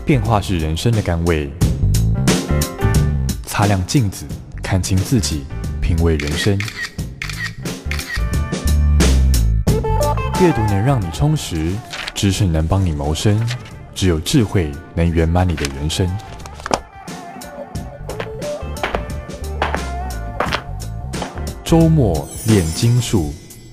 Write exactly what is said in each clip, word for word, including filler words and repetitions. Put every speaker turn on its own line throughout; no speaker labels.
变化是人生的甘味。擦亮镜子，看清自己，品味人生。阅读能让你充实，知识能帮你谋生，只有智慧能圆满你的人生。周末炼金术。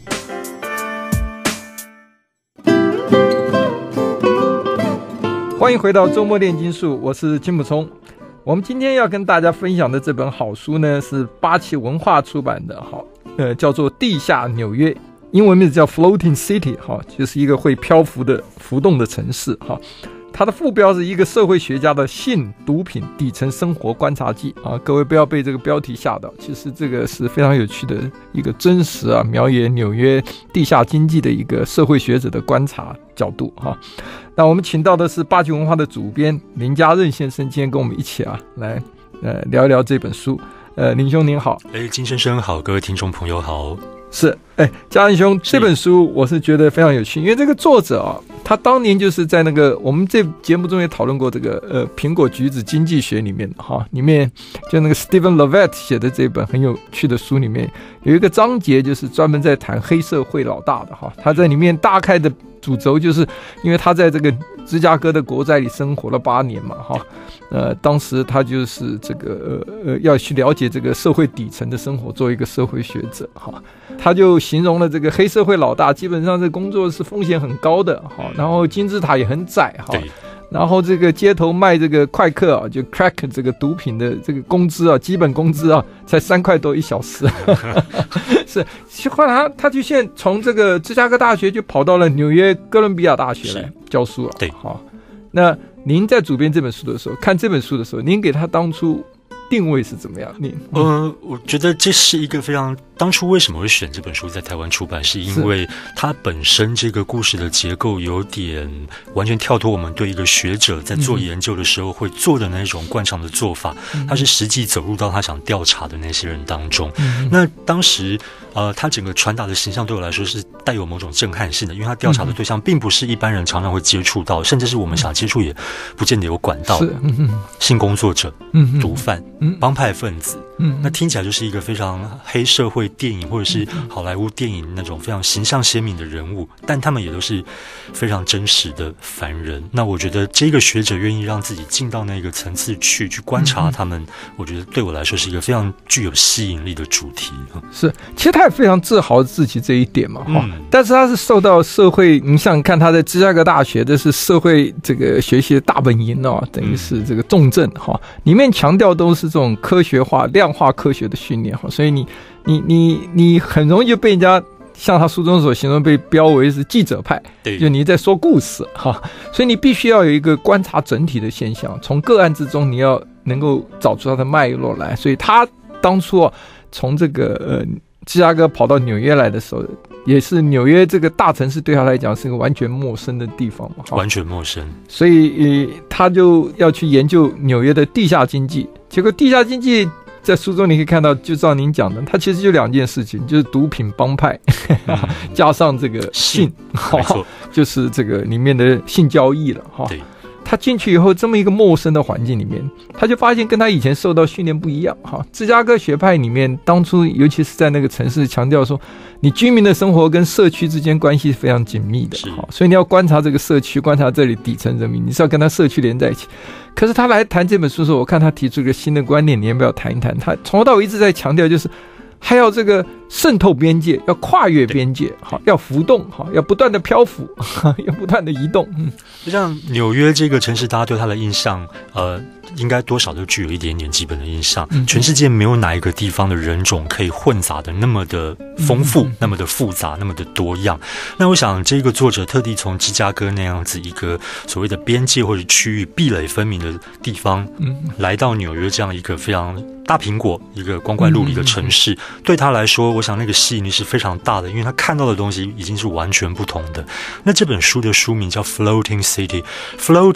欢迎回到周末炼金术，我是金溥聪。我们今天要跟大家分享的这本好书呢，是八旗文化出版的，好，呃，叫做《地下纽约》，英文名字叫 Floating City， 哈，就是一个会漂浮的、浮动的城市，哈。它的副标是一个社会学家的性、毒品、底层生活观察记啊，各位不要被这个标题吓到，其实这个是非常有趣的一个真实啊，描写纽约地下经济的一个社会学者的观察角度哈。那我们请到的是八旗文化的主编林家任先生，今天跟我们一起啊来呃聊一聊这本书。呃，林兄您好。
哎，金先生好，各位听众朋友好。
是，哎，家任兄，这本书我是觉得非常有趣，因为这个作者啊，他当年就是在那个我们这节目中也讨论过这个呃苹果橘子经济学里面哈，里面就那个 Stephen Levitt 写的这本很有趣的书里面有一个章节就是专门在谈黑社会老大的哈，他在里面大概的主轴就是因为他在这个芝加哥的国宅里生活了八年嘛哈，呃，当时他就是这个呃呃要去了解这个社会底层的生活，做一个社会学者哈，他就形容了这个黑社会老大基本上这工作是风险很高的哈，然后金字塔也很窄哈，然后这个街头卖这个快克啊，就 crack 这个毒品的这个工资啊，基本工资啊才三块多一小时，是，后来他他就现在从这个芝加哥大学就跑到了纽约哥伦比亚大学来教书了，
对，
好，那您在主编这本书的时候，看这本书的时候，您给他当初定位是怎么样？你
呃，我觉得这是一个非常，当初为什么会选这本书在台湾出版，是因为它本身这个故事的结构有点完全跳脱我们对一个学者在做研究的时候会做的那种惯常的做法，嗯、他是实际走入到他想调查的那些人当中。嗯、那当时呃，他整个传达的形象对我来说是带有某种震撼性的，因为他调查的对象并不是一般人常常会接触到，甚至是我们想接触也不见得有管道的，嗯、性工作者、嗯、毒贩、嗯、帮派分子。嗯，那听起来就是一个非常黑社会电影或者是好莱坞电影那种非常形象鲜明的人物，但他们也都是非常真实的凡人。那我觉得这个学者愿意让自己进到那个层次去去观察他们，我觉得对我来说是一个非常具有吸引力的主题。
是，其实他也非常自豪自己这一点嘛，嗯、但是他是受到社会，你想看他在芝加哥大学，这是社会这个学习的大本营哦，等于是这个重镇哈，里面强调都是这种科学化、量化科学的训练哈，所以你你你你很容易就被人家像他书中所形容被标为是记者派，就你在说故事哈，所以你必须要有一个观察整体的现象，从个案之中你要能够找出它的脉络来。所以他当初啊，从这个呃芝加哥跑到纽约来的时候，也是纽约这个大城市对他来讲是个完全陌生的地方嘛，
完全陌生。
所以、呃、他就要去研究纽约的地下经济。结果地下经济在书中你可以看到，就照您讲的，它其实就两件事情，就是毒品帮派、嗯、加上这个性，就是这个里面的性交易了哈。他进去以后，这么一个陌生的环境里面，他就发现跟他以前受到训练不一样哈。芝加哥学派里面，当初尤其是在那个城市，强调说，你居民的生活跟社区之间关系是非常紧密的哈，所以你要观察这个社区，观察这里底层人民，你是要跟他社区连在一起。可是他来谈这本书的时候，我看他提出一个新的观念，你要不要谈一谈？他从头到尾一直在强调，就是还要这个渗透边界，要跨越边界，好，要浮动，好，要不断的漂浮，要不断的移动。嗯，
就像纽约这个城市，大家对它的印象，呃，应该多少都具有一点点基本的印象。嗯、全世界没有哪一个地方的人种可以混杂的那么的丰富、嗯、那么的复杂、那么的多样。那我想，这个作者特地从芝加哥那样子一个所谓的边界或者区域壁垒分明的地方，嗯、来到纽约这样一个非常大苹果、一个光怪陆离的城市，嗯、对他来说，我想那个吸引力是非常大的，因为他看到的东西已经是完全不同的。那这本书的书名叫 Floating City， Floating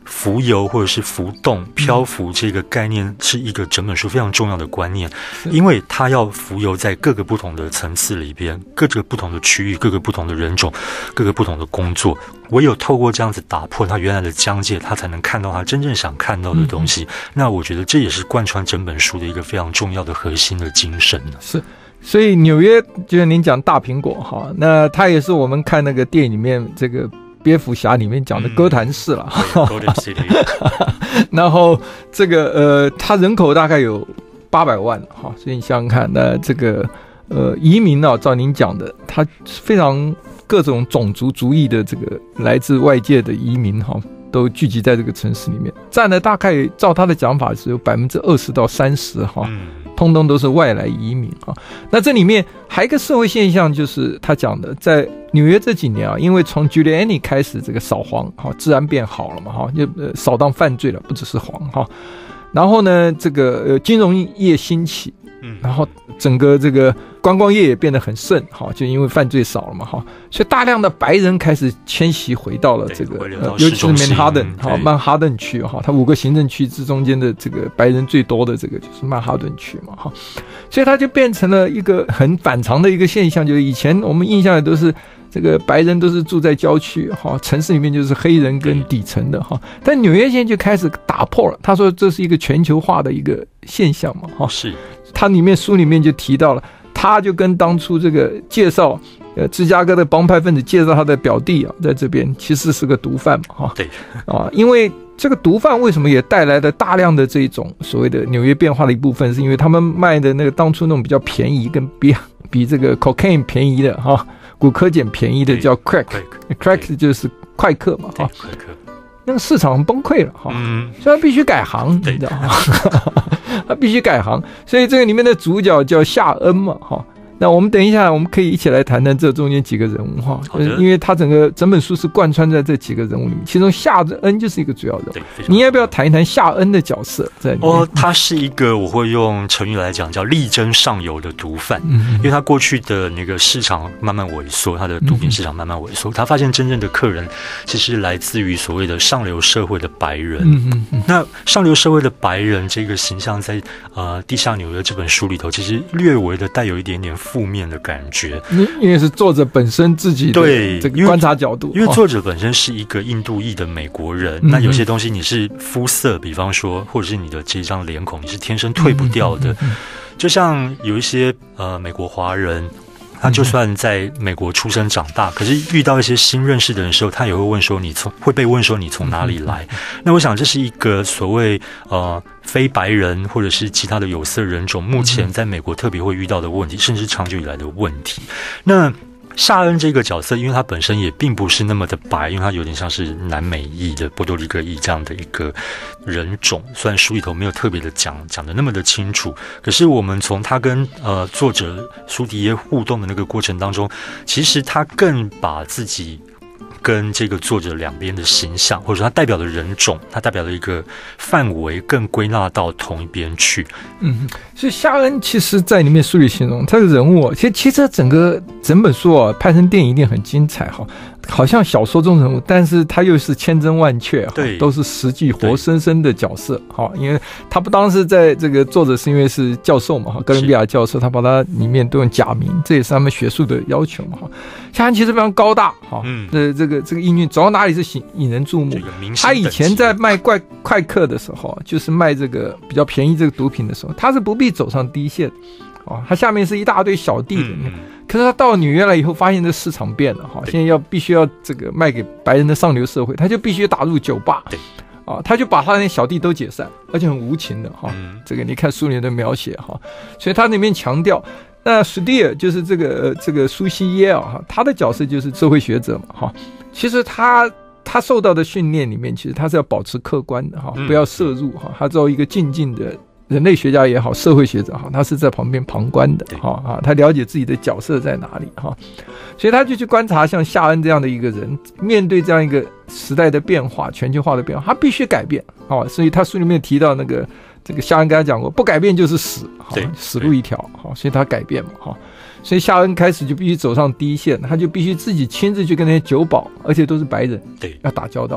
浮游或者是浮动、漂浮这个概念是一个整本书非常重要的观念，因为它要浮游在各个不同的层次里边，各个不同的区域，各个不同的人种，各个不同的工作。唯有透过这样子打破它原来的疆界，他才能看到他真正想看到的东西。嗯、那我觉得这也是贯穿整本书的一个非常重要的核心的精神。
是。所以纽约就是您讲大苹果哈，那它也是我们看那个电影里面这个蝙蝠侠里面讲的哥谭市了。嗯、然后这个呃，它人口大概有八百万哈，所以你想想看，那这个呃移民啊，照您讲的，它非常各种种族族裔的这个来自外界的移民哈，都聚集在这个城市里面，占了大概照他的讲法是有百分之二十到三十哈。嗯，通通都是外来移民啊。那这里面还有一个社会现象，就是他讲的，在纽约这几年啊，因为从 Giuliani 开始这个扫黄，哈，治安变好了嘛，哈，就扫荡犯罪了，不只是黄哈。然后呢，这个呃金融业兴起，嗯，然后整个这个观光业也变得很盛，哈，就因为犯罪少了嘛，哈，所以大量的白人开始迁徙回到了这个，呃、尤其是曼哈顿，哈，曼哈顿区，哈，它五个行政区之中间的这个白人最多的这个就是曼哈顿区嘛，哈，所以它就变成了一个很反常的一个现象，就是以前我们印象的都是这个白人都是住在郊区，哈，城市里面就是黑人跟底层的，哈，但纽约现在就开始打破了，他说这是一个全球化的一个现象嘛，哈，是，他里面书里面就提到了。他就跟当初这个介绍，呃，芝加哥的帮派分子介绍他的表弟啊，在这边其实是个毒贩嘛，哈，对，啊，因为这个毒贩为什么也带来了大量的这种所谓的纽约变化的一部分，是因为他们卖的那个当初那种be较便宜，跟比比这个 cocaine 便宜的哈，古柯碱便宜的叫 crack，crack 就是快克嘛，哈，快克。那个市场崩溃了哈，嗯，所以他必须改行，你知道吗？他必须改行，所以这个里面的主角叫夏恩嘛，哈。那我们等一下，我们可以一起来谈谈这中间几个人物哈，因为他整个整本书是贯穿在这几个人物里面，其中夏恩就是一个主要人物。你要不要谈一谈夏恩的角色在里面？
哦，他是一个我会用成语来讲叫力争上游的毒贩，嗯，因为他过去的那个市场慢慢萎缩，他的毒品市场慢慢萎缩，嗯，他发现真正的客人其实来自于所谓的上流社会的白人。嗯嗯嗯，那上流社会的白人这个形象在呃《地下纽约》这本书里头，其实略微的带有一点点负面的感觉，
因为是作者本身自己的这个观察角度，
因为作者本身是一个印度裔的美国人，嗯，那有些东西你是肤色，比方说或者是你的这张脸孔，你是天生退不掉的，嗯嗯嗯，就像有一些呃美国华人。他就算在美国出生长大，可是遇到一些新认识的人的时候，他也会问说你从会被问说你从哪里来。那我想这是一个所谓呃非白人或者是其他的有色人种目前在美国特别会遇到的问题，甚至长久以来的问题。那夏恩这个角色，因为他本身也并不是那么的白，因为他有点像是南美裔的波多黎各裔这样的一个人种，虽然书里头没有特别的讲讲的那么的清楚，可是我们从他跟呃作者苏迪耶互动的那个过程当中，其实他更把自己跟这个作者两边的形象，或者说他代表的人种，他代表的一个范围更归纳到同一边去。
嗯，所以夏恩其实在里面书里形容他的人物，其实其实整个整本书啊拍成电影一定很精彩哈。好像小说中人物，但是他又是千真万确，对，都是实际活生生的角色，哈，因为他不当时在这个作者是因为是教授嘛，哈，哥伦比亚教授，他把他里面都用假名，这也是他们学术的要求嘛，哈。夏恩其实非常高大，哈，嗯，这这个这个英俊走到哪里是引人注目。他以前在卖怪快克的时候，就是卖这个比较便宜这个毒品的时候，他是不必走上第一线。哦，他下面是一大堆小弟的，嗯，可是他到纽约来以后，发现这市场变了哈，现在要必须要这个卖给白人的上流社会，他就必须打入酒吧，啊，他就把他那小弟都解散，而且很无情的哈，嗯，这个你看书里的描写哈，所以他那边强调，那史蒂尔就是这个、呃、这个苏西耶啊，他的角色就是社会学者嘛哈，其实他他受到的训练里面，其实他是要保持客观的哈，不要涉入哈，他作为一个静静的。人类学家也好，社会学者哈，他是在旁边旁观的哈啊，他了解自己的角色在哪里哈，所以他就去观察像夏恩这样的一个人，面对这样一个时代的变化、全球化的变化，他必须改变啊，所以他书里面提到那个这个夏恩跟他讲过，不改变就是死，死路一条哈，所以他改变嘛哈，所以夏恩开始就必须走上第一线，他就必须自己亲自去跟那些酒保，而且都是白人，对，要打交道。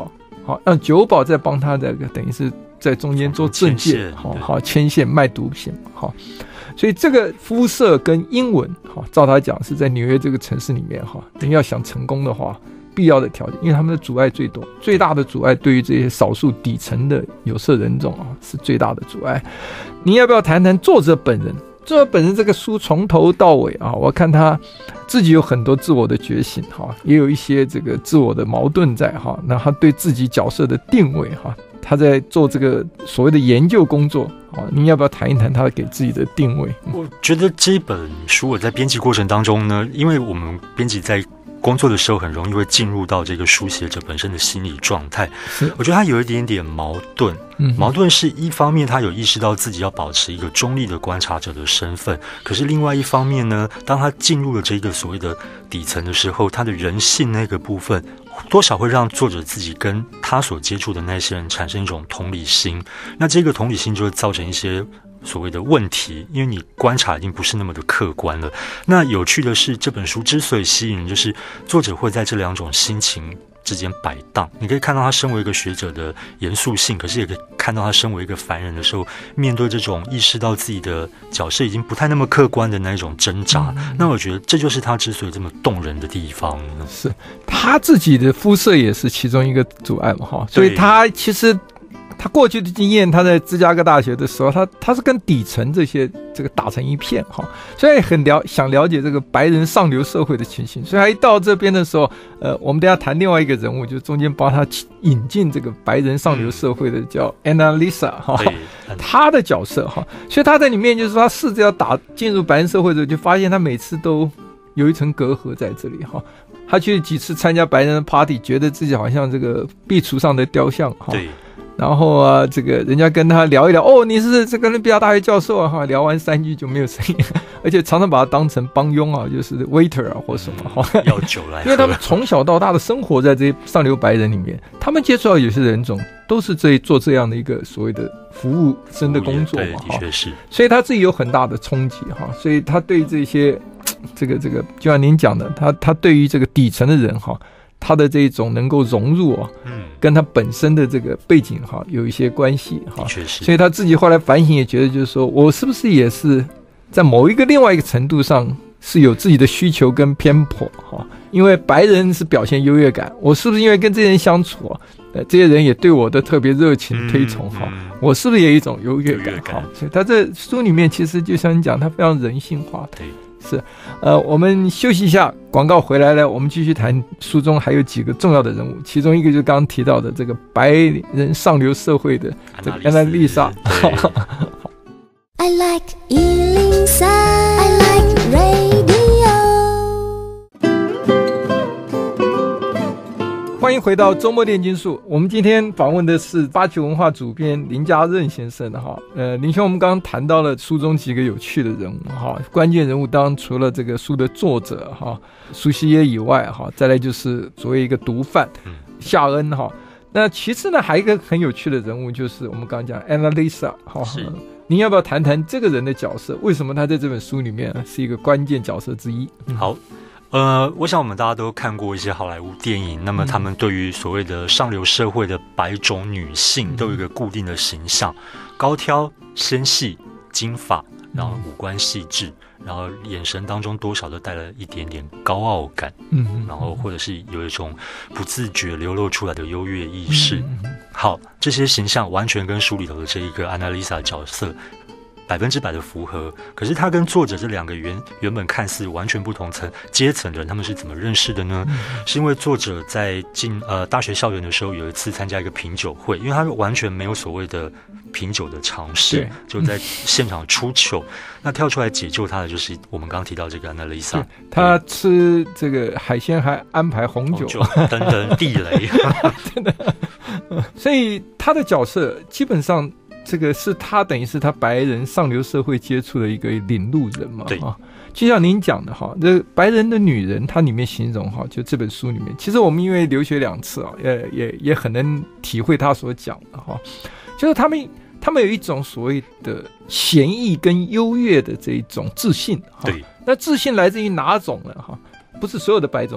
好，让九保再帮他这个等于是在中间做中介，好好牵线卖毒品，好，所以这个肤色跟英文，好，照他讲是在纽约这个城市里面哈，等于要想成功的话，必要的条件，因为他们的阻碍最多，最大的阻碍对于这些少数底层的有色人种啊是最大的阻碍。你要不要谈谈作者本人？作者本人这个书从头到尾啊，我看他自己有很多自我的觉醒哈，也有一些这个自我的矛盾在哈。那他对自己角色的定位哈，他在做这个所谓的研究工作啊，你要不要谈一谈他给自己的定位？
我觉得这本书我在编辑过程当中呢，因为我们编辑在工作的时候很容易会进入到这个书写者本身的心理状态，我觉得他有一点点矛盾。嗯、矛盾是一方面他有意识到自己要保持一个中立的观察者的身份，可是另外一方面呢，当他进入了这个所谓的底层的时候，他的人性那个部分多少会让作者自己跟他所接触的那些人产生一种同理心，那这个同理心就会造成一些所谓的问题，因为你观察已经不是那么的客观了。那有趣的是，这本书之所以吸引人，就是作者会在这两种心情之间摆荡。你可以看到他身为一个学者的严肃性，可是也可以看到他身为一个凡人的时候，面对这种意识到自己的角色已经不太那么客观的那一种挣扎。嗯、那我觉得这就是他之所以这么动人的地方。
是他自己的肤色也是其中一个阻碍嘛，哈，所以他其实。他过去的经验，他在芝加哥大学的时候，他他是跟底层这些这个打成一片哈，所以很了想了解这个白人上流社会的情形，所以他一到这边的时候，呃，我们等一下谈另外一个人物，就中间帮他引进这个白人上流社会的叫 Annalisa 哈，他的角色哈，所以他在里面就是说他试着要打进入白人社会的时候，就发现他每次都有一层隔阂在这里哈。他去几次参加白人的 party， 觉得自己好像这个壁橱上的雕像哈。对。然后啊，这个人家跟他聊一聊，哦，你是这个伦比亚大学教授啊，哈，聊完三句就没有声音，而且常常把他当成帮佣啊，就是 waiter 啊或什么哈，
嗯、要酒来喝，
因为他们从小到大的生活在这些上流白人里面，他们接触到有些人种都是这做这样的一个所谓的服务生的工作嘛，
的确是，
所以他自己有很大的冲击哈，所以他对这些这个这个，就像您讲的，他他对于这个底层的人哈。他的这种能够融入啊，嗯，跟他本身的这个背景哈有一些关系哈，
的确是。
所以他自己后来反省也觉得，就是说我是不是也是在某一个另外一个程度上是有自己的需求跟偏颇哈？因为白人是表现优越感，我是不是因为跟这些人相处啊，呃，这些人也对我的特别热情推崇哈、嗯嗯，我是不是也有一种优越感哈？所以他这书里面其实就像你讲，他非常人性化。对。是，呃，我们休息一下，广告回来了，我们继续谈书中还有几个重要的人物，其中一个就是刚刚提到的这个白人上流社会的这个安娜丽莎。I like 一零三 I like radio。欢迎回到周末炼金术。我们今天访问的是八旗文化主编林家任先生哈。呃，林兄，我们刚刚谈到了书中几个有趣的人物哈，关键人物当然除了这个书的作者哈苏西耶以外哈，再来就是作为一个毒贩夏恩哈。那其次呢，还有一个很有趣的人物就是我们刚刚讲 Annalisa 哈。您要不要谈谈这个人的角色？为什么他在这本书里面是一个关键角色之一？
嗯、好。呃，我想我们大家都看过一些好莱坞电影，那么他们对于所谓的上流社会的白种女性都有一个固定的形象，高挑、纤细、金发，然后五官细致，然后眼神当中多少都带了一点点高傲感，嗯，然后或者是有一种不自觉流露出来的优越意识。好，这些形象完全跟书里头的这一个安娜丽莎角色百分之百的符合，可是他跟作者这两个原原本看似完全不同层阶层的人，他们是怎么认识的呢？嗯、是因为作者在进呃大学校园的时候，有一次参加一个品酒会，因为他完全没有所谓的品酒的尝试，就在现场出糗。嗯、那跳出来解救他的就是我们刚刚提到这个安娜丽莎，
他吃这个海鲜还安排红酒，
红酒等等地雷，
真的。所以他的角色基本上。这个是他等于是他白人上流社会接触的一个领路人嘛，对，就像您讲的哈，这白人的女人，它里面形容哈，就这本书里面，其实我们因为留学两次啊，也也也很能体会他所讲的哈，就是他们他们有一种所谓的贤义跟优越的这一种自信哈，对，那自信来自于哪种呢哈？不是所有的白种女人，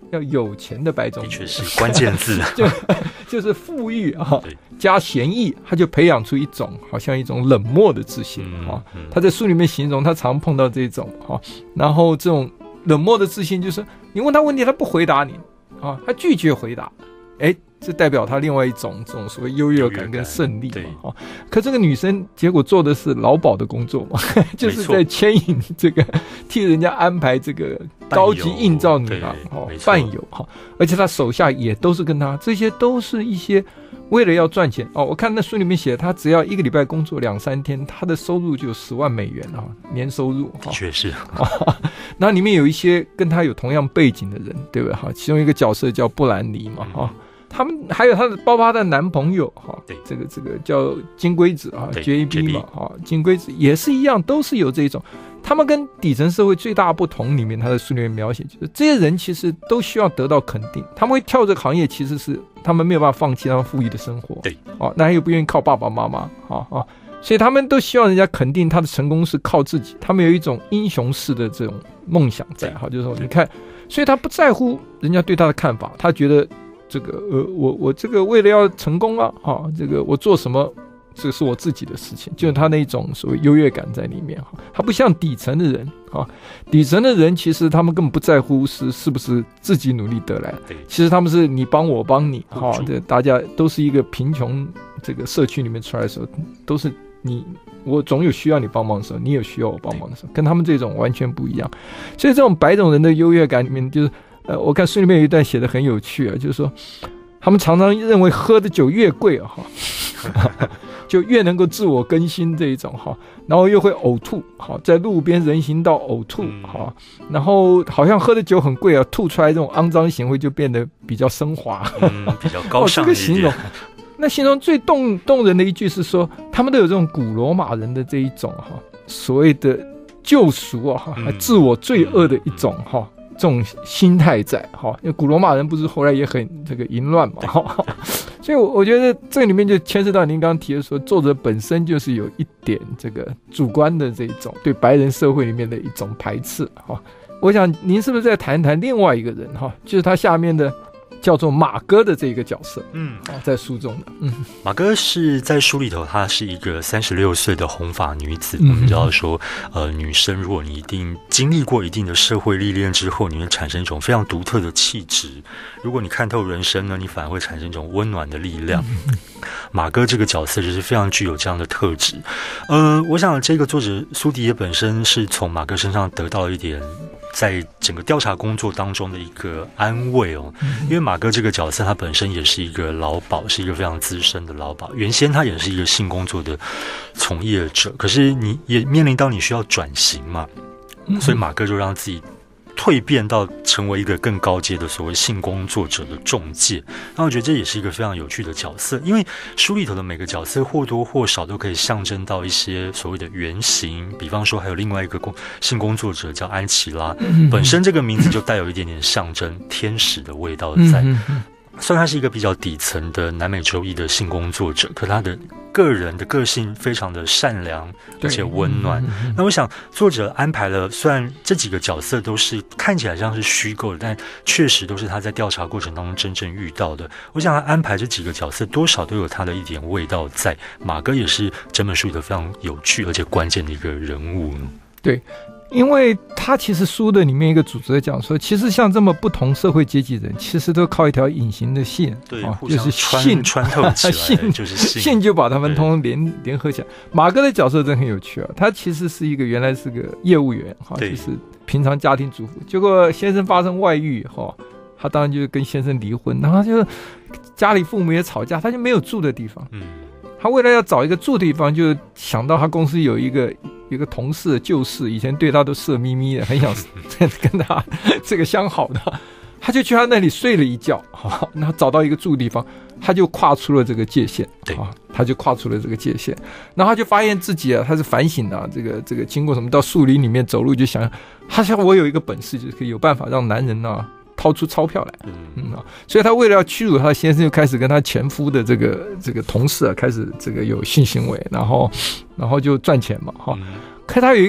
要有钱的白种人，
的确是关键字，
就就是富裕啊，加贤义，他就培养出一种好像一种冷漠的自信啊。嗯嗯、他在书里面形容，他常碰到这种啊，然后这种冷漠的自信，就是你问他问题，他不回答你啊，他拒绝回答，哎。这代表他另外一种这种所谓优越感跟胜利嘛，可这个女生结果做的是劳保的工作嘛，就是在牵引这个替人家安排这个高级应召女郎伴游哈，而且他手下也都是跟他，这些都是一些为了要赚钱哦。我看那书里面写，他只要一个礼拜工作两三天，他的收入就有十万美元啊，年收入哈，
确实。
那里面有一些跟他有同样背景的人，对不对哈？其中一个角色叫布兰妮嘛哈。嗯，他们还有他的，包括他的男朋友哈，这个这个叫金龟子啊 ，J B 嘛哈，金龟子也是一样，都是有这种。他们跟底层社会最大的不同，里面他的书里面描写，就是这些人其实都需要得到肯定，他们会跳这个行业，其实是他们没有办法放弃他们富裕的生活，
对，
哦，那又不愿意靠爸爸妈妈，啊啊，所以他们都希望人家肯定他的成功是靠自己，他们有一种英雄式的这种梦想在，哈，就是说你看，所以他不在乎人家对他的看法，他觉得。这个呃，我我这个为了要成功啊，哈，这个我做什么，这是我自己的事情，就是他那种所谓优越感在里面哈。他不像底层的人啊，底层的人其实他们根本不在乎是是不是自己努力得来，其实他们是你帮我帮你哈，这大家都是一个贫穷这个社区里面出来的时候，都是你我总有需要你帮忙的时候，你有需要我帮忙的时候，跟他们这种完全不一样。所以这种白种人的优越感里面就是。呃，我看书里面有一段写得很有趣啊，就是说，他们常常认为喝的酒越贵啊，哈，就越能够自我更新这一种哈，然后又会呕吐，好，在路边人行道呕吐，哈，然后好像喝的酒很贵啊，吐出来这种肮脏行为就变得比较升华，
嗯，比较高尚一点。哦，这个形容，
那形容最动动人的一句是说，他们都有这种古罗马人的这一种哈，所谓的救赎啊，哈，自我罪恶的一种哈。这种心态在哈，因为古罗马人不是后来也很这个淫乱嘛哈，所以我我觉得这里面就牵涉到您刚刚提的说，作者本身就是有一点这个主观的这种对白人社会里面的一种排斥哈。我想您是不是再谈谈另外一个人哈，就是他下面的叫做马哥的这个角色，嗯，在书中的，嗯，
马哥是在书里头，她是一个三十六岁的红发女子。嗯、我们知道说，呃，女生如果你一定经历过一定的社会历练之后，你会产生一种非常独特的气质。如果你看透人生呢，你反而会产生一种温暖的力量。嗯、马哥这个角色就是非常具有这样的特质。呃，我想这个作者苏迪也本身是从马哥身上得到一点。在整个调查工作当中的一个安慰哦，因为马哥这个角色他本身也是一个劳保，是一个非常资深的劳保，原先他也是一个性工作的从业者，可是你也面临到你需要转型嘛，所以马哥就让自己蜕变到成为一个更高阶的所谓性工作者的中介，然后我觉得这也是一个非常有趣的角色，因为书里头的每个角色或多或少都可以象征到一些所谓的原型，比方说还有另外一个性工作者叫安琪拉，本身这个名字就带有一点点象征天使的味道在。虽然他是一个比较底层的南美洲裔的性工作者，可他的个人的个性非常的善良而且温暖。那我想作者安排了，虽然这几个角色都是看起来像是虚构的，但确实都是他在调查过程当中真正遇到的。我想他安排这几个角色多少都有他的一点味道在。马哥也是整本书里头非常有趣而且关键的一个人物。对。因为他其实书的里面一个主旨在讲说，其实像这么不同社会阶级人，其实都靠一条隐形的线， 对，
啊、
就是
性
穿透起来，
性
就是性，
性就把他们通通连联合起来。马哥的角色真很有趣啊，他其实是一个原来是个业务员哈，就是平常家庭主妇，结果先生发生外遇哈，他当然就跟先生离婚，然后就家里父母也吵架，他就没有住的地方，嗯。他为了要找一个住的地方，就想到他公司有一个有一个同事旧事，以前对他都色眯眯的，很想跟他这个相好的，他就去他那里睡了一觉，然后找到一个住的地方，他就跨出了这个界限，对，他就跨出了这个界限，然后他就发现自己啊，他是反省啊，这个这个经过什么到树林里面走路，就想，他想我有一个本事，就是可以有办法让男人啊。掏出钞票来，嗯嗯啊，所以他为了要屈辱他的先生，就开始跟他前夫的这个这个同事啊，开始这个有性行为，然后然后就赚钱嘛，哈。可他有一个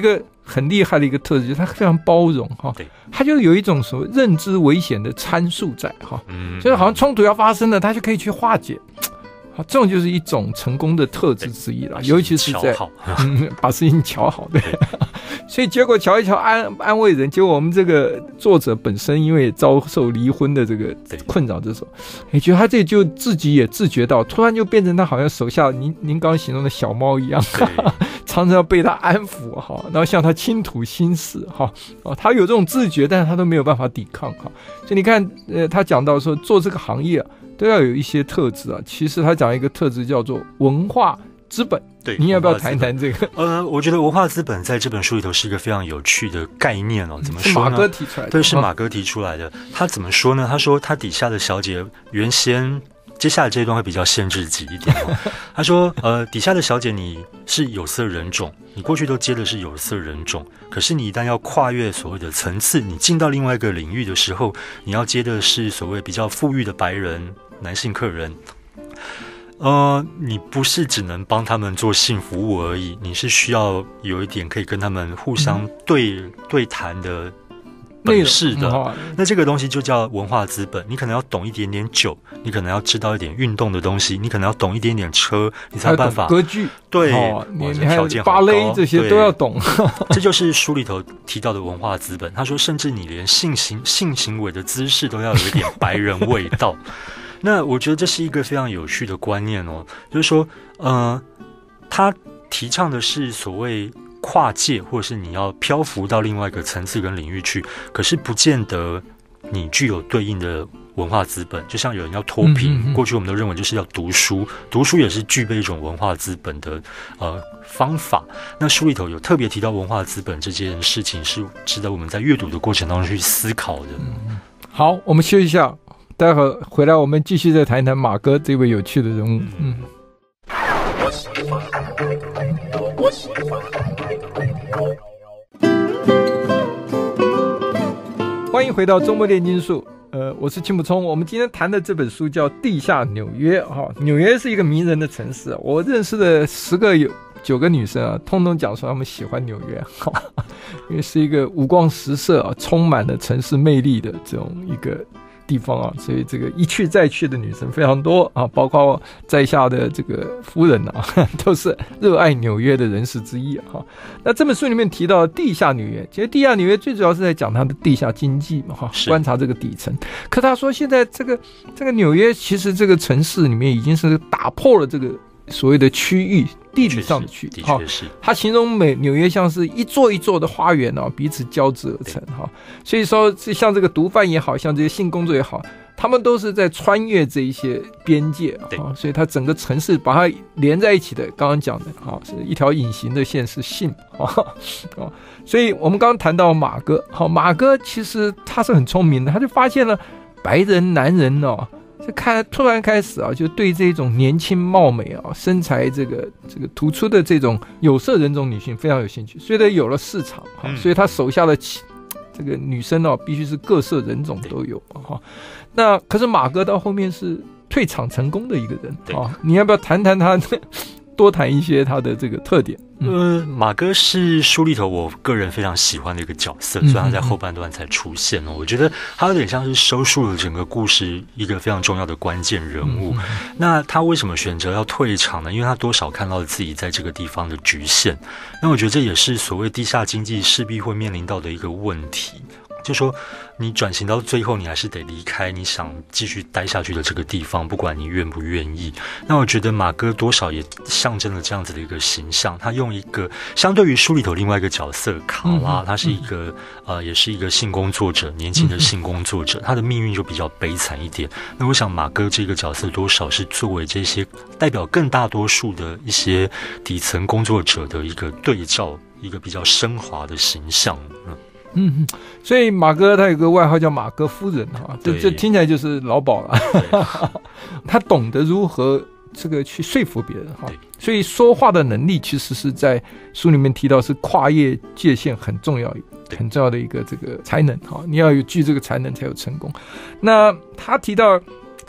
很厉害的一个特质，就是他非常包容哈，他就有一种所谓认知危险的参数在哈，嗯，就是好像冲突要发生了，他就可以去化解。好，这种就是一种成功的特质之一了，尤其是在嗯把事情瞧好，对。所以结果瞧一瞧安安慰人，结果我们这个作者本身因为遭受离婚的这个困扰的时候，也觉得他这就自己也自觉到，突然就变成他好像手下您您刚刚形容的小猫一样，常常要被他安抚哈，然后向他倾吐心事哈，哦，他有这种自觉，但是他都没有办法抵抗哈。所以你看，呃，他讲到说做这个行业啊，都要有一些特质啊。其实他讲一个特质叫做文化资本。
对，
你要不要谈一谈这个？
呃，我觉得文化资本在这本书里头是一个非常有趣的概念哦。怎么说呢？
是马哥提出来的。
对，是马哥提出来的。他怎么说呢？他说他底下的小姐原先。接下来这一段会比较限制级一点哦。他说，呃，底下的小姐你是有色人种，你过去都接的是有色人种，可是你一旦要跨越所谓的层次，你进到另外一个领域的时候，你要接的是所谓比较富裕的白人男性客人。呃，你不是只能帮他们做性服务而已，你是需要有一点可以跟他们互相对、嗯、对谈的。本事的，那这个东西就叫文化资本。你可能要懂一点点酒，你可能要知道一点运动的东西，你可能要懂一点点车，你才有办法。
歌剧，
对，
哦、你你还有芭蕾这些都要懂。
这就是书里头提到的文化资本。他说，甚至你连性行性行为的姿势都要有一点白人味道。那我觉得这是一个非常有趣的观念哦，就是说，呃，他提倡的是所谓。跨界，或者是你要漂浮到另外一个层次跟领域去，可是不见得你具有对应的文化资本。就像有人要脱贫，嗯嗯嗯过去我们都认为就是要读书，读书也是具备一种文化资本的呃方法。那书里头有特别提到文化资本这件事情，是值得我们在阅读的过程当中去思考的。
嗯、好，我们休息一下，待会儿回来我们继续再谈一谈马哥这位有趣的人物。嗯。欢迎回到周末炼金术，呃，我是秦补充。我们今天谈的这本书叫《地下纽约》哈、哦，纽约是一个迷人的城市。我认识的十个有九个女生啊，通通讲说她们喜欢纽约，哈，因为是一个五光十色啊，充满了城市魅力的这种一个地方啊，所以这个一去再去的女生非常多啊，包括在下的这个夫人啊，都是热爱纽约的人士之一啊。那这本书里面提到地下纽约，其实地下纽约最主要是在讲它的地下经济嘛，哈，观察这个底层。可他说现在这个这个纽约其实这个城市里面已经是打破了这个所谓的区域地理上的区域，
的确是。
他形容美纽约像是一座一座的花园啊，彼此交织而成哈。所以说，像这个毒贩也好，像这些性工作也好，他们都是在穿越这一些边界啊。所以它整个城市把它连在一起的，刚刚讲的啊，是一条隐形的线是性啊。所以我们刚刚谈到马哥，好，马哥其实他是很聪明的，他就发现了白人男人哦。就看突然开始啊，就对这种年轻貌美啊、身材这个这个突出的这种有色人种女性非常有兴趣，所以他有了市场哈、嗯，所以他手下的这个女生哦、啊，必须是各色人种都有哈。那可是马哥到后面是退场成功的一个人啊，你要不要谈谈他？多谈一些他的这个特点。
呃，马哥是书里头我个人非常喜欢的一个角色，虽然他在后半段才出现哦，我觉得他有点像是收束了整个故事一个非常重要的关键人物。那他为什么选择要退场呢？因为他多少看到了自己在这个地方的局限。那我觉得这也是所谓地下经济势必会面临到的一个问题。就说你转型到最后，你还是得离开你想继续待下去的这个地方，不管你愿不愿意。那我觉得马哥多少也象征了这样子的一个形象。他用一个相对于书里头另外一个角色卡拉，他是一个呃，也是一个性工作者，年轻的性工作者，他的命运就比较悲惨一点。那我想马哥这个角色多少是作为这些代表更大多数的一些底层工作者的一个对照，一个比较升华的形象。嗯。
嗯，所以马哥他有个外号叫马哥夫人哈，这这听起来就是劳保了。他懂得如何这个去说服别人哈，所以说话的能力其实是在书里面提到是跨越界限很重要很重要的一个这个才能哈，你要有具这个才能才有成功。那他提到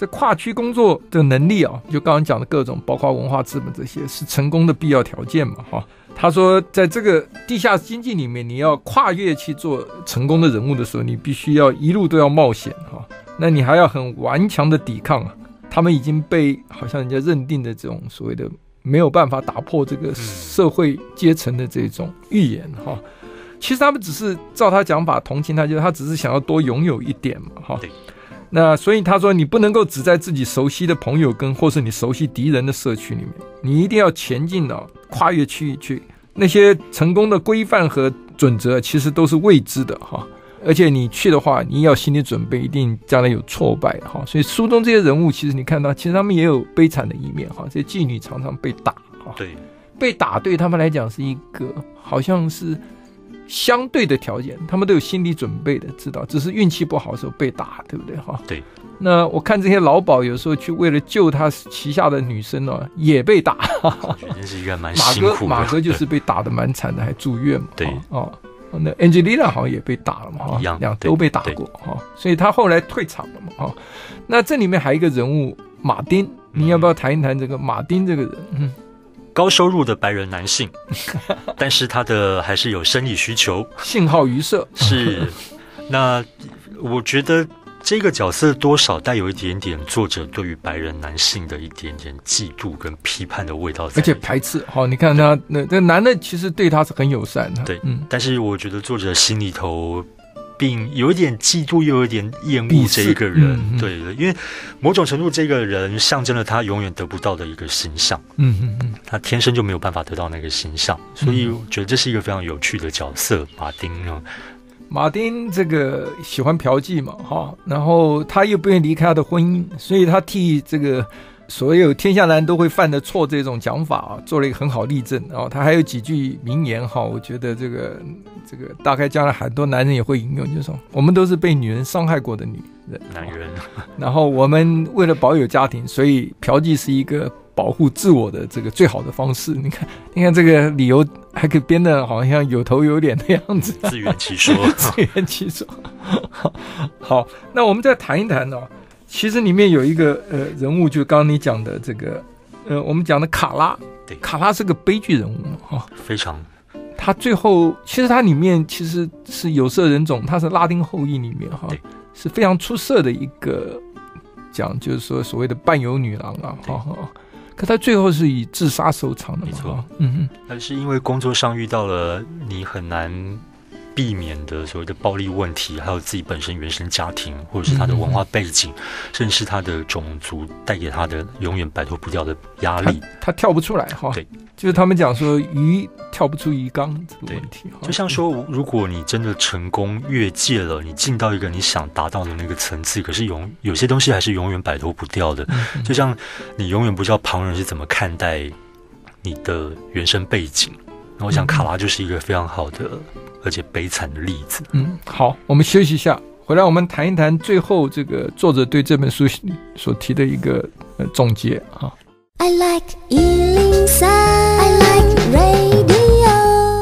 这跨区工作的能力啊，就刚刚讲的各种，包括文化资本这些，是成功的必要条件嘛，哈。他说，在这个地下经济里面，你要跨越去做成功的人物的时候，你必须要一路都要冒险哈。那你还要很顽强的抵抗啊。他们已经被好像人家认定的这种所谓的没有办法打破这个社会阶层的这种预言哈。其实他们只是照他讲法同情他，就是他只是想要多拥有一点嘛哈。那所以他说，你不能够只在自己熟悉的朋友跟或是你熟悉敌人的社区里面，你一定要前进到跨越区域去。那些成功的规范和准则其实都是未知的哈，而且你去的话，你要心理准备，一定将来有挫败哈。所以书中这些人物，其实你看到，其实他们也有悲惨的一面哈。这些妓女常常被打哈，对，被打对他们来讲是一个好像是相对的条件，他们都有心理准备的，知道，只是运气不好的时候被打，对不对哈？对。那我看这些老鸨有时候去为了救他旗下的女生呢、啊，也被打。
我觉得是一个蛮辛苦的。
马哥马哥就是被打得蛮惨的，还住院嘛。对哦，那 Angelina 好像也被打了嘛，一样，两都被打过哈，所以他后来退场了嘛哈。那这里面还有一个人物马丁，你要不要谈一谈这个马丁这个人？嗯，
高收入的白人男性，但是他的还是有生理需求，
性好渔色
是。那我觉得。这个角色多少带有一点点作者对于白人男性的一点点嫉妒跟批判的味道在，
而且排斥。好，你看他那那男的其实对他是很友善的，
对，嗯。但是我觉得作者心里头并有一点嫉妒，又有一点厌恶这一个人，嗯嗯对，因为某种程度这个人象征了他永远得不到的一个形象，嗯嗯嗯，他天生就没有办法得到那个形象，所以我觉得这是一个非常有趣的角色，马丁呢。
马丁这个喜欢嫖妓嘛，哈，然后他又不愿意离开他的婚姻，所以他替这个所有天下男都会犯的错这种讲法啊，做了一个很好例证啊。他还有几句名言哈，我觉得这个这个大概将来很多男人也会引用，就是说我们都是被女人伤害过的女人，
男人，
然后我们为了保有家庭，所以嫖妓是一个保护自我的这个最好的方式。你看，你看这个理由还可以编得好像有头有脸的样子，
自圆其说，
自圆其说。好，那我们再谈一谈呢、哦。其实里面有一个呃人物，就刚刚你讲的这个呃，我们讲的卡拉，对，卡拉是个悲剧人物哈、哦，
非常。
他最后其实他里面其实是有色人种，他是拉丁后裔里面哈、哦，是非常出色的一个讲，就是说所谓的伴游女郎啊，哈、哦。可他最后是以自杀收场的嘛？没错，
嗯哼，但是因为工作上遇到了你很难避免的所谓的暴力问题，还有自己本身原生家庭，或者是他的文化背景，嗯、甚至是他的种族带给他的永远摆脱不掉的压力，
他, 他跳不出来哈。对，就是他们讲说鱼跳不出鱼缸这个问题。
就像说，如果你真的成功越界了，你进到一个你想达到的那个层次，可是永有些东西还是永远摆脱不掉的。嗯、就像你永远不知道旁人是怎么看待你的原生背景。那我想卡拉就是一个非常好的。而且悲惨的例子。
嗯，好，我们休息一下，回来我们谈一谈最后这个作者对这本书所提的一个、呃、总结啊。I like 一零三 I like radio。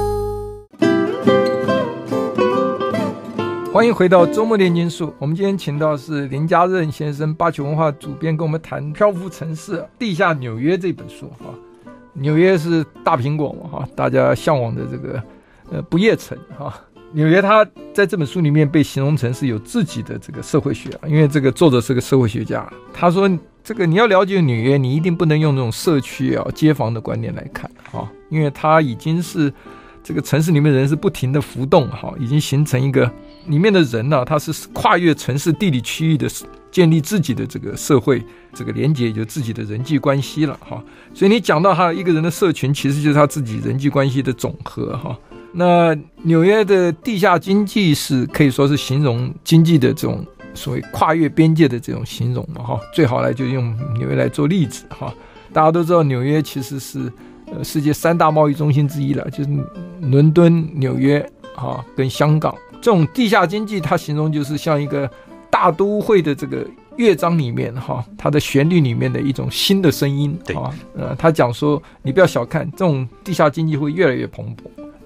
欢迎回到周末炼金术。我们今天请到是林家任先生，八旗文化主编，跟我们谈《漂浮城市：地下纽约》这本书哈。纽约是大苹果嘛哈，大家向往的这个。呃，不夜城哈，纽约它在这本书里面被形容成是有自己的这个社会学啊，因为这个作者是个社会学家，他说这个你要了解纽约，你一定不能用这种社区啊、街坊的观念来看哈，因为它已经是这个城市里面人是不停的浮动哈，已经形成一个里面的人呢、啊，他是跨越城市地理区域的，建立自己的这个社会这个连结，也就自己的人际关系了哈。所以你讲到他一个人的社群，其实就是他自己人际关系的总和哈。那纽约的地下经济是可以说是形容经济的这种所谓跨越边界的这种形容嘛哈，最好来就用纽约来做例子哈。大家都知道纽约其实是呃世界三大贸易中心之一了，就是伦敦、纽约啊跟香港。这种地下经济它形容就是像一个大都会的这个乐章里面哈，它的旋律里面的一种新的声音啊。呃，他讲说你不要小看这种地下经济会越来越蓬勃。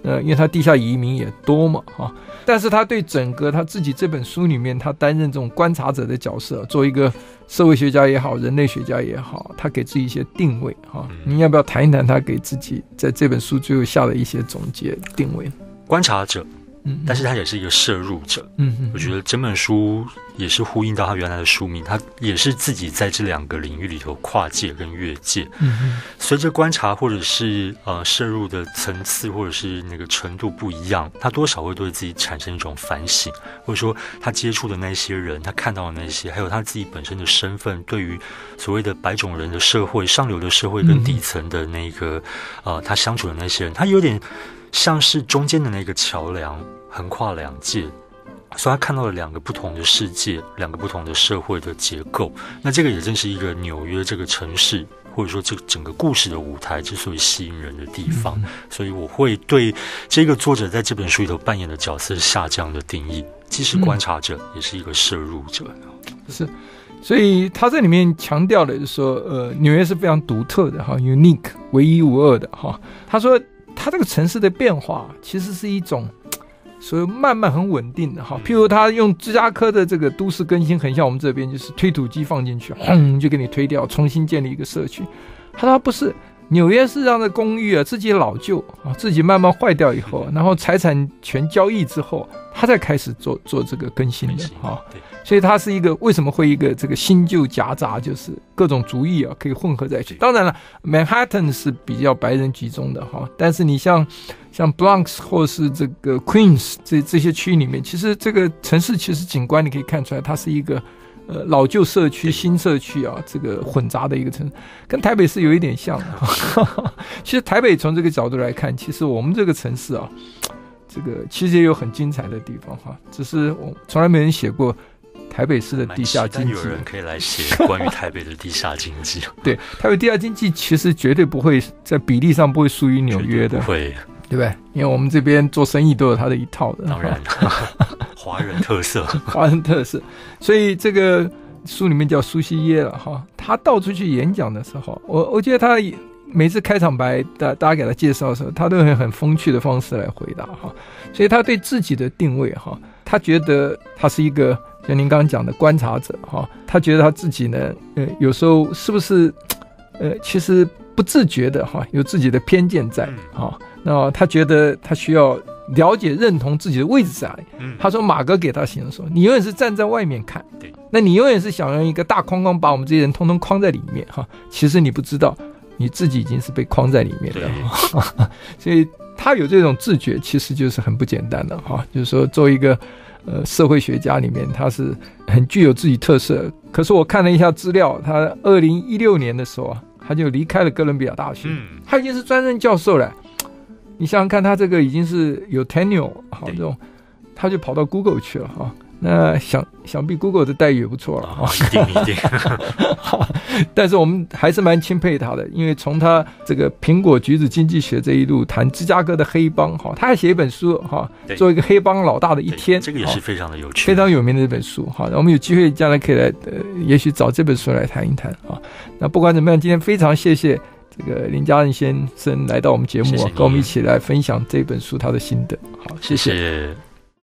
呃，因为他地下移民也多嘛，哈、啊。但是他对整个他自己这本书里面，他担任这种观察者的角色，做一个社会学家也好，人类学家也好，他给自己一些定位哈。你要不要谈一谈他给自己在这本书最后下的一些总结定位？
观察者，
嗯，
但是他也是一个摄入者。
嗯嗯，
我觉得整本书也是呼应到他原来的书名，他也是自己在这两个领域里头跨界跟越界。
嗯嗯，
随着观察或者是呃摄入的层次或者是那个程度不一样，他多少会对自己产生一种反省，或者说他接触的那些人，他看到的那些，还有他自己本身的身份，对于所谓的白种人的社会、上流的社会跟底层的那个、嗯、呃他相处的那些人，他有点像是中间的那个桥梁，横跨两界。所以他看到了两个不同的世界，两个不同的社会的结构。那这个也正是一个纽约这个城市，或者说这整个故事的舞台之所以吸引人的地方。嗯、所以我会对这个作者在这本书里头扮演的角色下这样的定义，既是观察者，嗯、也是一个摄入者。
是，所以他在里面强调的就是说，呃，纽约是非常独特的哈 ，unique， 唯一无二的哈。他说，他这个城市的变化其实是一种。所以慢慢很稳定的哈，譬如他用芝加哥的这个都市更新，很像我们这边就是推土机放进去，轰就给你推掉，重新建立一个社区。他说不是，纽约是让这公寓啊自己老旧啊，自己慢慢坏掉以后，然后财产权交易之后，他才开始做做这个更新的啊。所以它是一个为什么会一个这个新旧夹杂，就是各种族裔啊可以混合在一起。当然了 ，Manhattan 是比较白人集中的哈，但是你像像 Bronx 或是这个 Queens 这这些区里面，其实这个城市其实景观你可以看出来，它是一个呃老旧社区、新社区啊这个混杂的一个城市，跟台北市有一点像的。其实台北从这个角度来看，其实我们这个城市啊，这个其实也有很精彩的地方哈，只是我从来没人写过。台北市的地下经济，
有人可以来写关于台北的地下经济。
对，台北地下经济其实绝对不会在比例上不会输于纽约的，
不会，
对不对？因为我们这边做生意都有它的一套的，
当然，华人特色，
华人特色。所以这个书里面叫苏西耶了哈，他到处去演讲的时候，我我觉得他每次开场白，大大家给他介绍的时候，他都用很风趣的方式来回答哈。所以他对自己的定位哈，他觉得他是一个。像您刚刚讲的观察者哈，他觉得他自己呢，呃，有时候是不是，呃，其实不自觉的哈，有自己的偏见在哈。那他觉得他需要了解、认同自己的位置在哪里。他说马哥给他形容说，你永远是站在外面看，那你永远是想用一个大框框把我们这些人通通框在里面哈。其实你不知道，你自己已经是被框在里面的。所以他有这种自觉，其实就是很不简单的哈。就是说，作为一个。呃，社会学家里面他是很具有自己特色，可是我看了一下资料，他二零一六年的时候啊，他就离开了哥伦比亚大学，嗯、他已经是专任教授了。你想想看，他这个已经是有 tenure 好这种，他就跑到 Google 去了哈。那想想必 Google 的待遇也不错了哈、
哦，一定一定。
但是我们还是蛮钦佩他的，因为从他这个苹果橘子经济学这一路谈芝加哥的黑帮哈，他还写一本书哈，做一个黑帮老大的一天，
这个也是非常的有趣，
非常有名的这本书哈。我们有机会将来可以来，呃，也许找这本书来谈一谈啊。那不管怎么样，今天非常谢谢这个林嘉任先生来到我们节目啊，跟我们一起来分享这本书他的心得。好，谢谢。
谢谢。